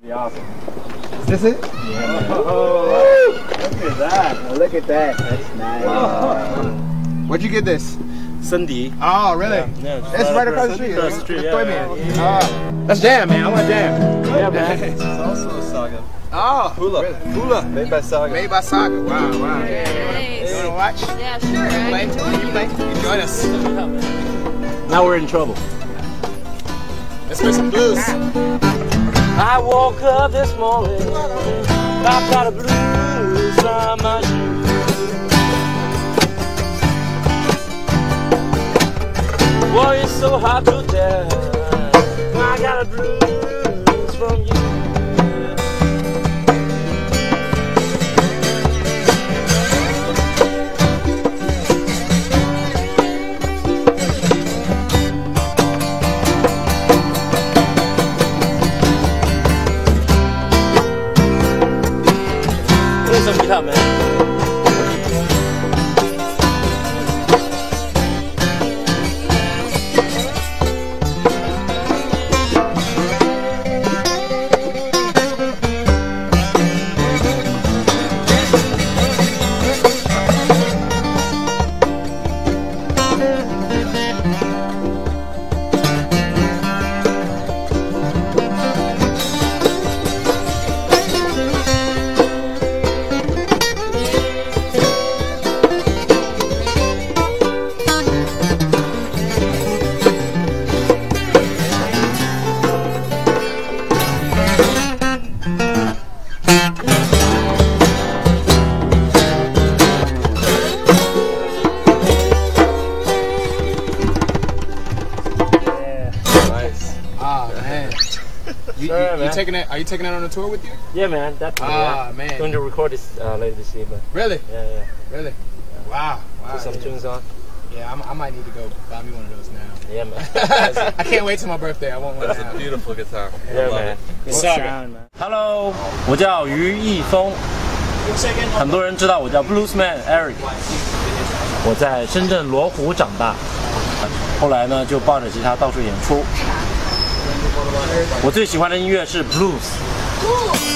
Be awesome. Is this it? Yeah. Oh, look at that. Oh, look at that. That's nice. Where'd you get this? Sendy. Oh, really? Yeah, it's right across the street. Across the street, yeah. That's jam, man. I want jam. Yeah, man. It's also a Saga. Oh, Hula. Really? Hula. Made by Saga. Made by Saga. Wow, wow. Nice. You wanna watch? Yeah, sure. Play? You play? You join us. Now we're in trouble. Let's play some blues. I woke up this morning, I've got a blues on my shoes. Boy, it's so hard to tell, I got a blues from you. Play some guitar, man. Taking it? Are you taking it on a tour with you? Yeah, man. Definitely. Ah, man. Going to record this later this evening. Really? Yeah. Really? Yeah. Wow. Put some tunes on. Yeah, I might need to go buy me one of those now. Yeah, man. I can't wait till my birthday. I want one. That's a beautiful guitar. Yeah, man. Good sound, man. Hello， 我叫于毅峰，很多人知道我叫 Bluesman Eric。我在深圳罗湖长大，后来呢就抱着吉他到处演出。我最喜欢的音乐是 blues。